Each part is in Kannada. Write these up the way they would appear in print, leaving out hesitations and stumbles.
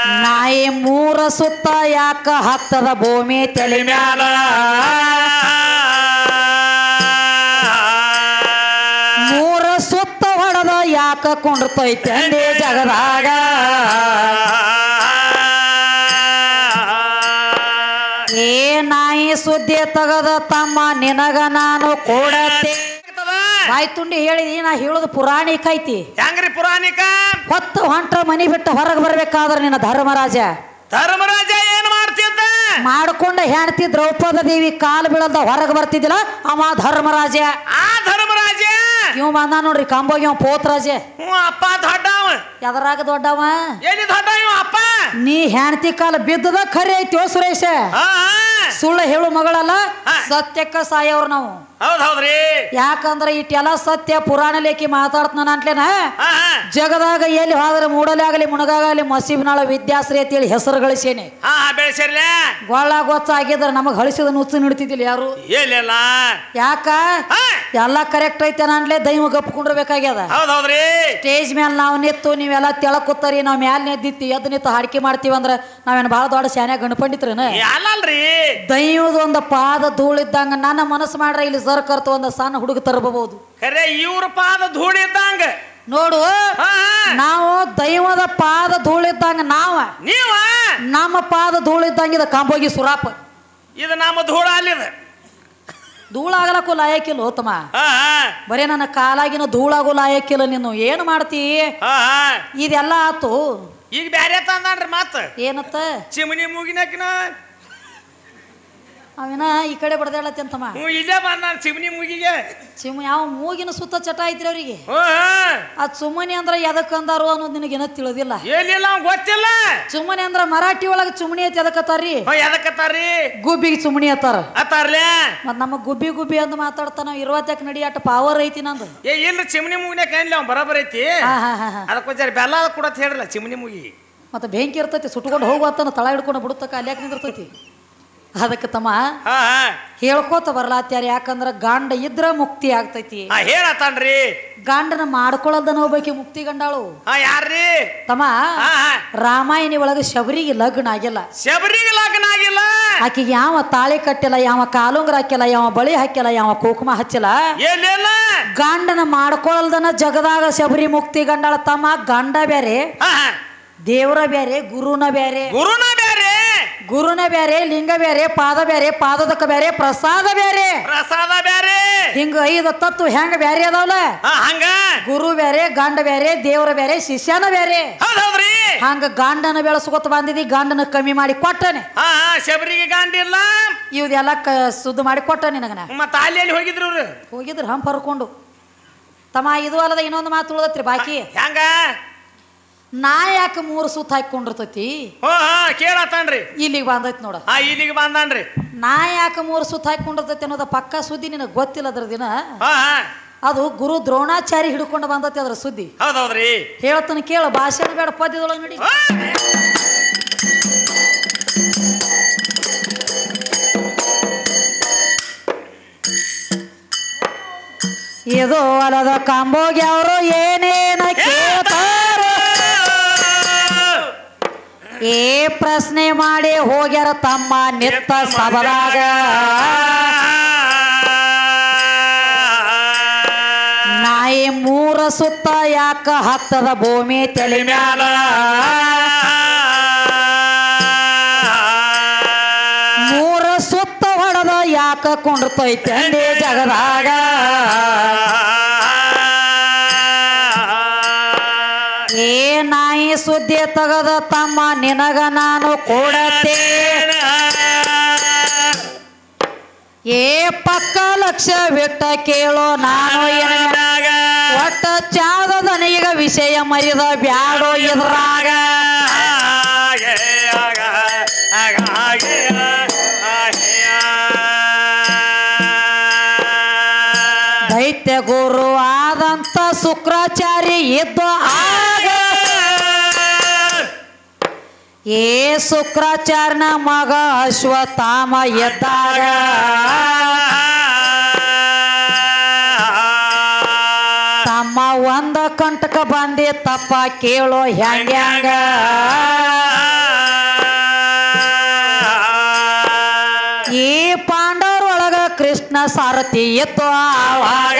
ನಾಯಿ ಮೂರ ಸುತ್ತ ಯಾಕ ಹತ್ತದ ಭೂಮಿ ತಲೆ ಮ್ಯಾಲ ಮೂರ ಸುತ್ತ ಹೊಡೆದ ಯಾಕ ಕುಂಡ್ತೈತೆ ಅಂದೇ ಜಗದಾಗ ಏ ನಾಯಿ ಸುದ್ದಿ ತಗದ ತಮ್ಮ ನಿನಗ ನಾನು ಕೊಡತೆ ಬಾಯ್ ತುಂಡಿ ಹೇಳಿದಿ ನಾ ಹೇಳೋದು ಪುರಾಣಿಕ ಐತಿ ಹೆಂಗ್ರಿ ಪುರಾಣಿಕ ಹೊತ್ತು ಹೊಂಟ್ರ ಮನಿ ಬಿಟ್ಟು ಹೊರಗೆ ಬರ್ಬೇಕಾದ್ರೆ ನಿನ್ನ ಧರ್ಮರಾಜ ಏನ್ ಮಾಡ್ತಿದ್ದ ಮಾಡ್ಕೊಂಡ ಹೆಂಡತಿ ದ್ರೌಪದ ದೇವಿ ಕಾಲು ಬೀಳದ ಹೊರಗೆ ಬರ್ತಿದ್ದಿಲ್ಲ ಅವ ಧರ್ಮರಾಜ ಆ ಧರ್ಮರಾಜ ಇವ್ ಬಂದ ನೋಡ್ರಿ ಕಾಂಬೋಗಿ ಅವ ಪೋತ್ರಾಜ ಅಪ್ಪ ದೊಡ್ಡವ ಎದರಾಗ ದೊಡ್ಡವ ಎಲ್ಲಿ ದೊಡ್ಡ ಇವ ಅಪ್ಪ ನೀ ಹೆಂಡತಿ ಕಾಲ ಬಿದ್ದದ ಖರೆ ಐತಿ ಸುರೇಶ ಸುಳ್ಳು ಹೇಳು ಮಗಳಲ್ಲ ಸತ್ಯಕ್ಕ ಸಾಯವ್ರು ನಾವು ಹೌದ್ರಿ ಯಾಕಂದ್ರ ಇಟ್ಟೆಲ್ಲ ಸತ್ಯ ಪುರಾಣ ಲೇಖಿ ಮಾತಾಡ್ತಾನ ಅಂಟ್ಲೇನ ಜಗದಾಗ ಎಲ್ಲಿ ಹೋದ್ರೆ ಮೂಡಲೇ ಆಗಲಿ ಮುಣಗಾಗಲಿ ಮಸೀಬ್ನಾಳ ವಿದ್ಯಾಶ್ರೀ ಅಂತೇಳಿ ಹೆಸರು ಗಳಿಸೇನೆ ಬೆಳೆಸಿರ್ಲೆ ಗೊಳ್ಳ ಗೊತ್ತ ಆಗಿದ್ರ ನಮಗ್ ಹಳಿಸಿದ ನುಚ್ಚು ನಿಡ್ತಿದ್ದಿಲ್ಲ ಯಾರು ಏನಿಲ್ಲ ಯಾಕ ಎಲ್ಲ ಕರೆಕ್ಟ್ ಐತೆ ಅನ್ಲೇ ದೈವ ಗಪ್ಕೊಂಡಿರ್ಬೇಕಾಗ್ಯದ ಹೌದ್ರಿ ಸ್ಟೇಜ್ ಮೇಲೆ ನಾವು ನಿತ್ತು ನೀವೆಲ್ಲ ತೆಳಕುತ್ತರಿ ನಾವ್ ಮ್ಯಾಲ ನೆದ್ದಿತ್ತಿ ಎದ್ದು ನಿತ್ತು ಹಾಡಿಕೆ ಮಾಡ್ತೀವಿ ಅಂದ್ರ ನಾವೇನ್ ಬಹಳ ದೊಡ್ಡ ಶಾನ್ಯಾಗ ಗಣಪಂಡಿತ್ರನ ಅಲ್ಲಲ್ರಿ ದೈವದ ಒಂದು ಪಾದ ಧೂಳಿದ್ದಂಗ ನನ್ನ ಮನಸ್ಸು ಮಾಡ್ರ ಇಲ್ಲಿ ಸರ್ಕರ್ತ ಒಂದು ಸಣ್ಣ ಹುಡುಗ ತರಬಹುದು ಖರೆ ಇವ್ರ ಪಾದ ಧೂಳಿದ್ದಂಗ ನೋಡು ನಾವು ದೈವದ ಪಾದ ಧೂಳಿದ್ದಂಗ ನೀವ ನಮ್ಮ ಪಾದ ಧೂಳಿದ್ದಂಗ ಇದು ಕಾಂಬೋಗಿ ಸುರಾಪ ಇದು ನಮ್ಮ ಧೂಳ ಅಲ್ಲಿದ ಧೂಳಾಗಲಕ್ಕೂ ಲಾಯಕ್ಕಿಲ್ಲ ಹೋತಮ್ಮ ಬರೇ ನನ್ನ ಕಾಲಾಗಿನ ಧೂಳಾಗು ಲಾಯಕ್ಕಿಲ್ಲ ನೀನು ಏನು ಮಾಡ್ತಿ ಇದೆಲ್ಲ ಆತು ಈಗ ಬ್ಯಾರೆ ತಂದಾನ್ರಿ ಮತ್ತ ಏನತ್ತ ಚಿಮಣಿ ಮೂಗಿನಕಿನ ಅವಿನ ಈ ಕಡೆ ಬಡ್ದಾಳತಿ ಅಂತಮ್ಮ ಇಲ್ಲೇ ಬಂದ ಚಿಮಣಿ ಮೂಗಿಗೆ ಯಾವ ಮೂಗಿನ ಸುತ್ತ ಚಟ ಐತ್ರಿ ಅವ್ರಿಗೆ ಅದ್ ಸುಮ್ಮನೆ ಅಂದ್ರ ಎದಕ್ ಅಂದಾರು ಅನ್ನೋದು ನಿನಗೇನ ತಿಳಿದಿಲ್ಲ ಏನಿಲ್ಲ ಗೊತ್ತಿಲ್ಲ ಸುಮ್ಮನೆ ಅಂದ್ರ ಮರಾಠಿ ಒಳಗ ಚುಮಣಿ ಐತಿ ಎದಕ್ಕತ್ತಾರ್ರಿ ಎದಕ್ಕತ್ತಾರ್ರಿ ಗುಬ್ಬಿಗೆ ಚುಮಣಿ ಅತ್ತಾರ ಅತ್ತಾರ್ಲೆ ಮತ್ ನಮ್ಮ ಗುಬ್ಬಿ ಗುಬ್ಬಿ ಅಂತ ಮಾತಾಡ್ತಾನ ಇರುವತ್ತಕ್ ನಡಿ ಅಟ್ ಪವರ್ ಐತಿ ನಂದು ಇಲ್ರಿ ಚಿಮಣಿ ಮೂಗಿನ ಕೈಲಿ ಅವ್ನು ಬರೋಬರ್ ಐತಿ ಅದಕ್ಕೊಂಚ ಬೆಲ್ಲ ಕೂಡ ಹೇಳಿಲ್ಲ ಚಿಮಣಿ ಮೂಗಿ ಮತ್ತೆ ಬೆಂಕಿ ಇರ್ತೈತಿ ಸುಟ್ಕೊಂಡು ಹೋಗುವತ್ತನ ತಳ ಹಿಡ್ಕೊಂಡು ಬಿಡುತ್ತಕ್ಕ ಅಲ್ಯಾಕ ನಿಂದಿರ್ತೈತಿ ಅದಕ್ಕೆ ತಮ್ಮ ಹೇಳ್ಕೋತ ಬರ್ಲಾತ್ಯಾರ ಯಾಕಂದ್ರ ಗಂಡ ಇದ್ರ ಮುಕ್ತಿ ಆಗ್ತೈತಿ ಹೇಳತ್ತನ್ರಿ ಗಂಡನ ಮಾಡ್ಕೊಳ್ಳೋದನ್ನ ಹೋಗ್ಬೇಕಿ ಮುಕ್ತಿ ಗಂಡಾಳು ಯಾರ್ರಿ ತಮ್ಮ ರಾಮಾಯಣಿ ಒಳಗ ಶಬರಿಗೆ ಲಗ್ನ ಆಗಿಲ್ಲ ಆಕಿಗೆ ಯಾವ ತಾಳಿ ಕಟ್ಟಿಲ್ಲ ಯಾವ ಕಾಲುಂಗ್ರ ಹಾಕಿಲ್ಲ ಯಾವ ಬಳಿ ಹಾಕಿಲ್ಲ ಯಾವ ಕುಕುಮ ಹಚ್ಚಿಲ್ಲ ಗಂಡನ ಮಾಡ್ಕೊಳ್ಳಲ್ದನ ಜಗದಾಗ ಶಬರಿ ಮುಕ್ತಿ ಗಂಡಾಳ ತಮ್ಮ ಗಂಡ ಬೇರೆ ದೇವ್ರ ಬೇರೆ ಗುರುನ ಬೇರೆ ಗುರುನ ಬೇರೆ ಲಿಂಗ ಬೇರೆ ಪಾದ ಬೇರೆ ಪಾದದಕ್ಕ ಬೇರೆ ಪ್ರಸಾದ ಬೇರೆ ಹಿಂಗ 5 ತತ್ವ ಹೆಂಗ ಬೇರೆ ಅದಾವಲ್ಲ ಹಂಗ ಗುರು ಬೇರೆ ಗಂಡ ಬೇರೆ ದೇವ್ರ ಬೇರೆ ಶಿಷ್ಯನ ಬೇರೆ ಹಂಗ ಗಂಡನ ಬೆಳೆಸ್ಕೊತ ಬಂದಿದಿ ಗಂಡನ ಕಮ್ಮಿ ಮಾಡಿ ಕೊಟ್ಟನೆ ಶಬರಿಗೆ ಗಂಡ ಇಲ್ಲ ಇವ್ದೆಲ್ಲ ಸುದ್ದು ಮಾಡಿ ಕೊಟ್ಟನೆ ನನಗನ ಮತ್ತೆ ಅಲ್ಲಿ ಹೋಗಿದ್ರು ಹಂಪ ಹರ್ಕೊಂಡು ತಮ್ಮ ಇದು ಅಲ್ಲದ ಇನ್ನೊಂದು ಮಾತು ಉಳ್ದತ್ರಿ ಬಾಕಿ ಹೆಂಗ ನಾ ಯಾಕೆ 3 ಸುತ್ತ ಹಾಕೊಂಡಿರ್ತೈತಿ ಕೇಳತ್ತನ್ರಿ ಇಲ್ಲಿಗೆ ಬಂದೈತಿ ನೋಡ ಇಲ್ಲಿಗೆ ಬಂದನ್ರಿ ನಾ ಯಾಕೆ 3 ಸುತ್ತ ಹಾಕೊಂಡಿರ್ತೈತಿ ಅನ್ನೋದ ಪಕ್ಕ ಸುದ್ದಿ ನಿನಗೆ ಗೊತ್ತಿಲ್ಲ ಅದ್ರ ದಿನ ಅದು ಗುರು ದ್ರೋಣಾಚಾರಿ ಹಿಡ್ಕೊಂಡು ಬಂದೈತಿ ಅದ್ರ ಸುದ್ದಿ ಹೌದೌದ್ರಿ ಹೇಳ್ತಾನ ಕೇಳ ಭಾಷಣ ಬೇಡ ಪದ್ಯದೊಳಗೆ ನೋಡಿ ಇದು ಅಲದ ಕಾಂಬೋಗಿ ಅವರು ಏನೇನ ಕೇಳ್ತಾರ ಏ ಪ್ರಶ್ನೆ ಮಾಡಿ ಹೋಗ್ಯಾರ ತಮ್ಮ ನಿತ್ತ ಸಭದಾಗ ನಾಯಿ 3 ಸುತ್ತ ಯಾಕ ಹತ್ತದ ಭೂಮಿ ತಲೆ ಮ್ಯಾಲ ಮೂರ ಸುತ್ತ ಹೊಡೆದ ಯಾಕ ಕುಂಡ್ತೈತೆ ಅಂದೇ ಜಗದಾಗ ಏ ನಾಯಿ ಸುದ್ದಿ ತಗದ ತಮ್ಮ ನಿನಗ ನಾನು ಕೊಡತೆ ಏ ಪಕ್ಕ ಲಕ್ಷ ಬಿಟ್ಟ ಕೇಳೋ ನಾನು ಒಟ್ಟ ಚಾದದನಿಗ ವಿಷಯ ಮರಿದ ಬ್ಯಾಡೋ ಇದ್ರಾಗ ದೈತ್ಯ ಗುರು ಆದಂತ ಶುಕ್ರಾಚಾರಿ ಇದ್ದ ಆಗ ಏ ಶುಕ್ರಾಚಾರ್ಯನ ಮಗ ಅಶ್ವತ್ಥಾಮ ಎದ್ದಾಗ ತಮ್ಮ ಒಂದ ಕಂಟಕ ಬಂದಿ ತಪ್ಪ ಕೇಳೋ ಹ್ಯಾಂಗ ಕೃಷ್ಣ ಸಾರಥಿ ಎತ್ತು ಆವಾಗ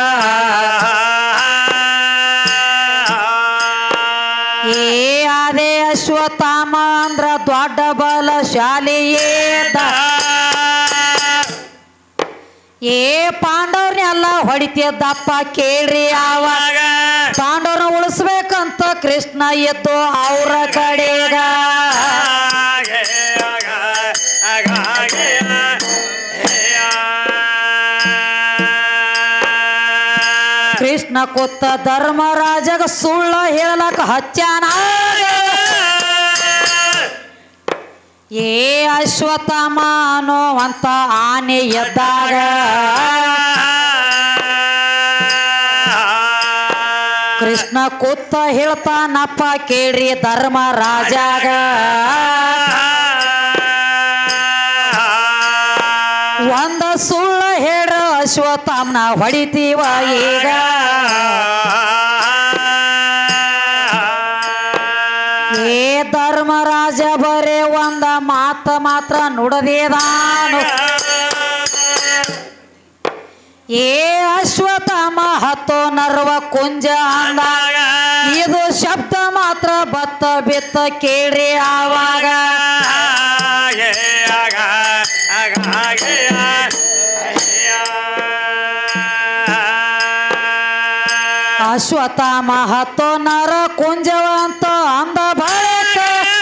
ಅದೇ ಅಶ್ವತ್ಥಾಮ ಅಂದ್ರ ದೊಡ್ಡ ಬಲಶಾಲಿಯೇದ ಪಾಂಡವ್ರನ್ನೆಲ್ಲ ಹೊಡಿತಿದ್ದಪ್ಪ ಕೇಳ್ರಿ ಆವಾಗ ಪಾಂಡವ್ರನ್ನ ಉಳಿಸ್ಬೇಕಂತ ಕೃಷ್ಣ ಎದ್ದು ಅವ್ರ ಕಡೆಗ ಕೃಷ್ಣ ಕೂತ ಧರ್ಮರಾಜಗ ಸುಳ್ಳ ಹೇಳಲಕ ಹಚ್ಚಾನ ಅಶ್ವತ್ಥಾಮ ಅನ್ನೋವಂತ ಆನೆ ಎದ್ದಾಗ ಕೃಷ್ಣ ಕೂತ ಹೇಳ್ತಾನಪ್ಪ ಕೇಳ್ರಿ ಧರ್ಮರಾಜಾಗ ಒಂದ ಸುಳ್ಳ ಹೇಳ ಅಶ್ವತ್ಥಾಮನ ಹೊಡಿತೀವ ಈಗ ಧರ್ಮರಾಜ ಬರೇ ಒಂದ ಮಾತ್ರ ನುಡದೇದಾನು ಅಶ್ವತ್ಥಾಮ ಹತ್ತೋ ನರ್ವ ಕುಂಜ ಅಂದಾಗ ಇದು ಶಬ್ದ ಮಾತ್ರ ಬತ್ತ ಬಿತ್ತ ಕೇಳ್ರಿ ಆವಾಗ ಅಶ್ವತ್ಥಾಮ ಹತ್ತೋ ನರ ಕುಂಜವಂತ ಅಂದ ಬಳಿಕ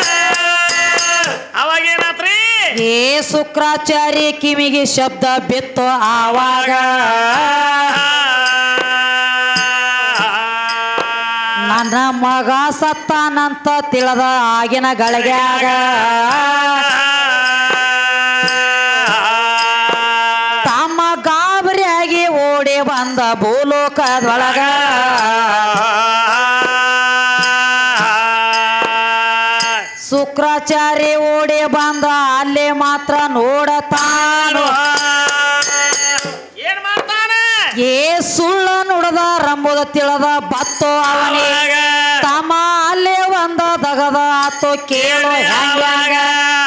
ಅವಾಗೇನಾತ್ರಿ ಶುಕ್ರಾಚಾರ್ಯ ಕಿವಿಗೆ ಶಬ್ದ ಬಿತ್ತು ಆವಾಗ ನನ್ನ ಮಗ ಸತ್ತಾನಂತ ತಿಳಿದ ಆಗಿನ ಗಳಿಗ್ಯಾಗ ತಮ್ಮ ಗಾಬರಿಯಾಗಿ ಓಡಿ ಬಂದ ಭೂಲೋಕದೊಳಗ ಶುಕ್ರಾಚಾರ್ಯ ಓಡಿ ಬಂದ ಅಲ್ಲೇ ಮಾತ್ರ ನೋಡತಾನು ಏನ್ ಮಾಡ್ತಾನೆ ಸುಳ್ಳ ನುಡದ ರಂಬುದ ತಿಳಿದ ಬತ್ತು ಅವನಿಗೆ ತಮ್ಮ ಅಲ್ಲೇ ಒಂದ ದಗದ ಆತು ಕೇಳು ಹೆಂಗ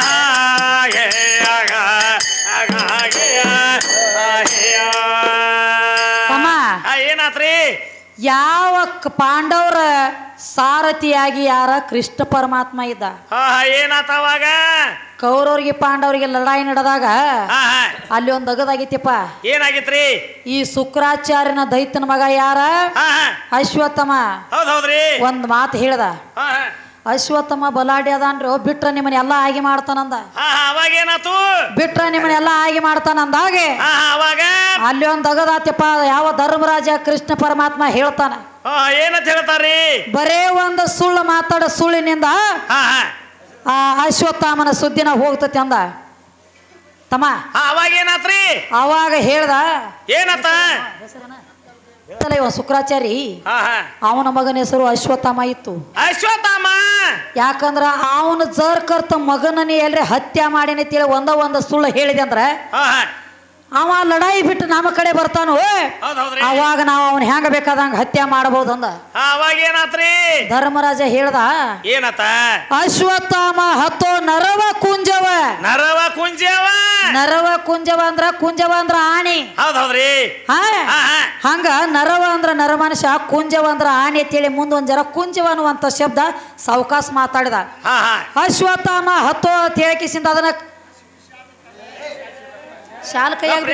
ಏನಾತ್ರಿ ಯಾವ ಪಾಂಡವರ ಸಾರಥಿಯಾಗಿ ಯಾರ ಕೃಷ್ಣ ಪರಮಾತ್ಮ ಇದ್ದ ಏನಾತವಾಗ ಕೌರವ್ರಿಗೆ ಪಾಂಡವರಿಗೆ ಲಡಾಯಿ ನಡೆದಾಗ ಅಲ್ಲಿ ಒಂದ್ ಅಗದಾಗಿತ್ತಪ್ಪ ಏನಾಗಿತ್ರಿ ಈ ಶುಕ್ರಾಚಾರ್ಯನ ದೈತನ ಮಗ ಯಾರ ಅಶ್ವತ್ಥಾಮ ಹೌದೌದ್ರಿ ಒಂದ್ ಮಾತು ಹೇಳ್ದ ಅಶ್ವತ್ಥಾಮ ಬಲಾಢ್ಯ ಅದಾನ್ರಿ ಬಿಟ್ರ ನಿಮ್ಮನ್ನ ಎಲ್ಲಾ ಆಗಿ ಮಾಡ್ತಾನಂದ ಅವಾಗೇನಾತು ಬಿಟ್ರ ನಿಮ್ಮನ್ನ ಎಲ್ಲಾ ಆಗಿ ಮಾಡ್ತಾನಂದಾಗೆ ಅವಾಗ ಅಲ್ಲಿ ಒಂದ್ ಅಗದಾತ್ಯಪ್ಪ ಯಾವ ಧರ್ಮರಾಜ ಕೃಷ್ಣ ಪರಮಾತ್ಮ ಹೇಳ್ತಾನ ಏನಂತ ಹೇಳ್ತಾರಿ ಬರೇ ಒಂದು ಸುಳ್ಳು ಮಾತಾಡ ಸುಳ್ಳಿನಿಂದ ಆ ಅಶ್ವತ್ಥಾಮನ ಸುದ್ದಿನ ಹೋಗ್ತತಿ ಅಂದ ತಮ್ಮ ಅವಾಗೇನಾತ್ರಿ ಅವಾಗ ಹೇಳ್ದ ಏನತ್ತ ಇವ ಶುಕ್ರಾಚಾರಿ ಅವನ ಮಗನ ಹೆಸರು ಅಶ್ವತ್ಥಾಮ ಇತ್ತು ಅಶ್ವತ್ಥಾಮ ಯಾಕಂದ್ರ ಅವನ ಜರ್ಕರ್ತ ಮಗನನೇ ಎಲ್ರಿ ಹತ್ಯೆ ಮಾಡಿನ ತಿಳಿ ಒಂದ ಸುಳ್ಳು ಹೇಳಿದೆ ಅಂದ್ರ ಅವ ಲಡಾಯಿ ಬಿಟ್ಟು ನಮ್ಮ ಕಡೆ ಬರ್ತಾನು ಅವಾಗ ನಾವು ಅವನ್ ಹೆಂಗ ಬೇಕಾದಂಗ ಹತ್ಯೆ ಮಾಡಬಹುದು ಅಂದ ಅವಾಗೇನಾತ್ರಿ ಧರ್ಮರಾಜ ಹೇಳ್ದ ಏನತ್ತ ಅಶ್ವತ್ಥಾಮ ಹತ್ತೋ ನರವ ಕುಂಜವ ಕುಂಜವ ಅಂದ್ರ ಆಣಿ ಹೌದೌದ್ರಿ ಹಂಗ ನರವ ಅಂದ್ರ ನರಮನುಷ್ಯ ಕುಂಜವ ಅಂದ್ರ ಆಣಿ ಅಂತೇಳಿ ಮುಂದೊಂದ್ ಜರ ಕುಂಜವ ಅನ್ನುವಂತ ಶಬ್ದ ಸಾವಕಾಶ ಮಾತಾಡಿದ ಅಶ್ವತ್ಥಾಮ ಹತ್ತೋ ಅಂತ ಹೇಳಿಕಿಸಿಂದ ಅದನ್ನ ಶಾಲ ಕೈಯಾಗ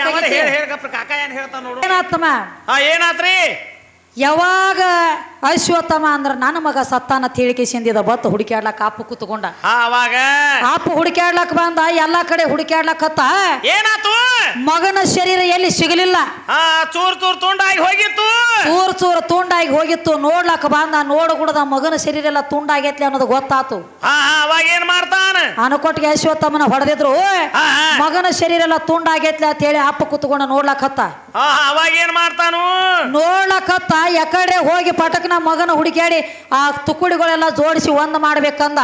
ಏನಾತ್ರಿ ಯಾವಾಗ ಅಶ್ವತ್ಥಾಮ ಅಂದ್ರ ನನ್ನ ಮಗ ಸತ್ತಾನ ಹೇಳಿಕೆ ಸಿಂದಿದ ಬತ್ತ ಹುಡುಕ್ಯಾಡ್ಲಕ್ಕ ಅಪ್ಪ ಕೂತ್ಕೊಂಡ ಅವಾಗ ಅಪ್ಪ ಹುಡುಕ್ಯಾಡ್ಲಕ್ ಬಂದ ಎಲ್ಲಾ ಕಡೆ ಹುಡುಕ್ಯಾಡ್ಲಕ್ಕ ಏನಾತು ಮಗನ ಶರೀರ ಎಲ್ಲಿ ಸಿಗಲಿಲ್ಲ ಚೂರ್ ತುಂಡಾಗಿ ಹೋಗಿತ್ತು ಚೂರ್ ತುಂಡಾಗಿ ಹೋಗಿತ್ತು ನೋಡ್ಲಕ್ಕ ಬಂದ ನೋಡಗುಡದ ಮಗನ ಶರೀರ ಎಲ್ಲ ತುಂಡಾಗೈತ್ಲಿ ಅನ್ನೋದು ಗೊತ್ತಾತು ಅವಾಗ ಏನ್ ಮಾಡ್ತಾನ ಅನಕೊಟ್ಟಿಗೆ ಅಶ್ವತ್ಥಾಮನ ಹೊಡೆದಿದ್ರು ಮಗನ ಶರೀರ ಎಲ್ಲ ತುಂಡಾಗೈತ್ಲಿ ಅಂತ ಹೇಳಿ ಅಪ್ಪ ಕೂತ್ಕೊಂಡ ನೋಡ್ಲಕ್ಕತ್ತ ಅವಾಗ ಏನ್ ಮಾಡ್ತಾನು ನೋಡ್ಲಕ್ಕತ್ತ ಎಕಡೆ ಹೋಗಿ ಪಟಕ್ನ ಮಗನ ಹುಡುಕ್ಯಾಡಿ ಆ ತುಕುಡಿಗಳೆಲ್ಲ ಜೋಡಿಸಿ ಒಂದ್ ಮಾಡ್ಬೇಕಂದ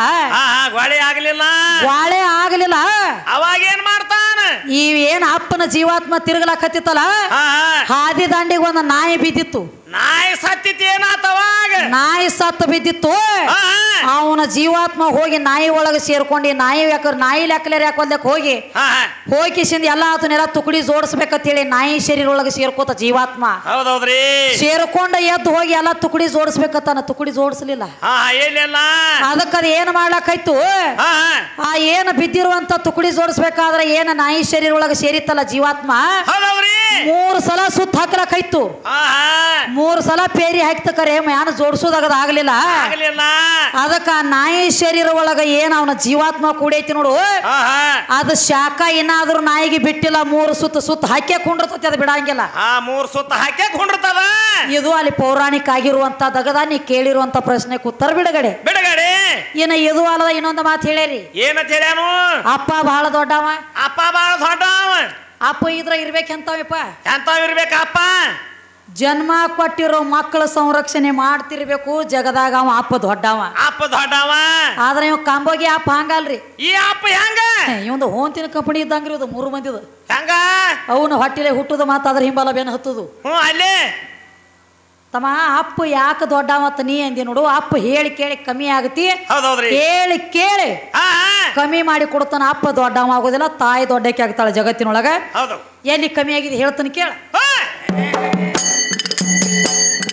ಗಾಳಿ ಆಗ್ಲಿಲ್ಲ ಅವಾಗ ಏನ್ ಮಾಡ್ತಾನ ಈ ಏನ್ ಅಪ್ಪನ ಜೀವಾತ್ಮ ತಿರುಗಲಕತ್ತಿತ್ತಲ್ಲ ಹಾದಿ ದಾಂಡಿಗೆ ಒಂದ್ ನಾಯಿ ಬಿದ್ದಿತ್ತು ನಾಯಿ ಸತ್ತಿತ್ತು ಏನಾತವಾಗ ನಾಯಿ ಸತ್ತು ಬಿದ್ದಿತ್ತು ಅವನ ಜೀವಾತ್ಮ ಹೋಗಿ ನಾಯಿ ಒಳಗೆ ಸೇರ್ಕೊಂಡು ನಾಯಿ ನಾಯಿ ಲೆಕ್ಕಲೇರಿ ಹಾಕೋದಕ್ಕೆ ಹೋಗಿಸಿಂದ ಎಲ್ಲ ಆತನೆಲ್ಲ ತುಕಡಿ ಜೋಡಿಸ್ಬೇಕಂತೇಳಿ ನಾಯಿ ಶರೀರ ಒಳಗೆ ಸೇರ್ಕೋತ ಜೀವಾತ್ಮ. ಹೌದೌದ್ರಿ. ಸೇರ್ಕೊಂಡ ಎದ್ದು ಹೋಗಿ ಎಲ್ಲ ತುಕಡಿ ಜೋಡಿಸ್ಬೇಕತ್ತಾನ, ತುಕಡಿ ಜೋಡಿಸ್ಲಿಲ್ಲ. ಅದಕ್ಕದ ಏನ್ ಮಾಡ್ಲಾಕಾಯ್ತು, ಆ ಏನ್ ಬಿದ್ದಿರುವಂತ ತುಕಡಿ ಜೋಡಿಸ್ಬೇಕಾದ್ರೆ ಏನ ನಾಯಿ ಶರೀರ ಒಳಗೆ ಸೇರಿತ್ತಲ್ಲ ಜೀವಾತ್ಮ, 3 ಸಲ ಸುತ್ತ ಹಾಕ್ಲಾಕಾಯ್ತು. 3 ಸಲ ಪೇರಿ ಹಾಕ್ತಕರೆ ಮ್ಯಾನ ಜೋಡಿಸೋದಾಗದ ಆಗ್ಲಿಲ್ಲ. ಅದಕ್ಕ ನಾಯಿ ಶರೀರ ಒಳಗ ಏನ್ ಅವನ ಜೀವಾತ್ಮ ಕೂಡೈತಿ ನೋಡು, ಅದು ಶಾಖ ಏನಾದ್ರೂ ನಾಯಿಗೆ ಬಿಟ್ಟಿಲ್ಲ. 3 ಸುತ್ತ ಹಾಕೇ ಕುಂಡಿರ್ತತಿ, ಅದು ಬಿಡಂಗಿಲ್ಲ. 3 ಸುತ್ತ ಹಾಕೇ ಕುಂಡಿರ್ತದ. ಇದು ಅಲ್ಲಿ ಪೌರಾಣಿಕ ಆಗಿರುವಂತ ದಗದ ನೀ ಕೇಳಿರುವಂತ ಪ್ರಶ್ನೆ ಉತ್ತರ ಬಿಡುಗಡೆ. ಇನ್ನ ಇದು ಅಲ್ಲದ ಇನ್ನೊಂದು ಮಾತು ಹೇಳೇರಿ. ಏನಂತ ಹೇಳ್ಯಾನು? ಅಪ್ಪ ಬಹಳ ದೊಡ್ಡವ. ಅಪ್ಪ ಬಹಳ ದೊಡ್ಡವ. ಅಪ್ಪ ಇದ್ರ ಇರ್ಬೇಕೆಂತವಪ್ಪ. ಎಂತವ ಇರ್ಬೇಕಪ್ಪ? ಜನ್ಮ ಕೊಟ್ಟಿರೋ ಮಕ್ಕಳ ಸಂರಕ್ಷಣೆ ಮಾಡ್ತಿರ್ಬೇಕು. ಜಗದಾಗ ಅವ ಅಪ್ಪ ದೊಡ್ಡವ. ಅಪ್ಪ ದೊಡ್ಡವ. ಆದ್ರೆ ಇವ್ ಕಾಂಬೋಗಿ ಅಪ್ಪ ಹಂಗಲ್ರಿ. ಈ ಅಪ್ಪ ಹೆಂಗ? ಇವಂದು ಹೋಂತಿನ ಕಂಪನಿ ಇದ್ದಂಗ್ರಿ. ಇದು 3 ಮಂದಿದು ಹೆಂಗ? ಅವನು ಹೊಟ್ಟಿಲೆ ಹುಟ್ಟುದು ಮಾತಾದ್ರೆ ಹಿಂಬಲ ಬೇನ ಹತ್ತುದು. ಅಲ್ಲೇ ತಮ್ಮ ಅಪ್ಪ ಯಾಕೆ ದೊಡ್ಡವತ್ತ ನೀ ಅಂದಿ ನೋಡು. ಅಪ್ಪ ಹೇಳಿ ಕೇಳಿ ಕಮ್ಮಿ ಆಗತಿ. ಹೇಳಿ ಕೇಳಿ ಕಮ್ಮಿ ಮಾಡಿ ಕೊಡ್ತಾನ. ಅಪ್ಪ ದೊಡ್ಡವ ಆಗೋದಿಲ್ಲ, ತಾಯಿ ದೊಡ್ಡಕ್ಕೆ ಆಗ್ತಾಳೆ ಜಗತ್ತಿನೊಳಗ. ಎಲ್ಲಿ ಕಮ್ಮಿ ಆಗಿದೆ ಹೇಳ್ತಾನೆ ಕೇಳ.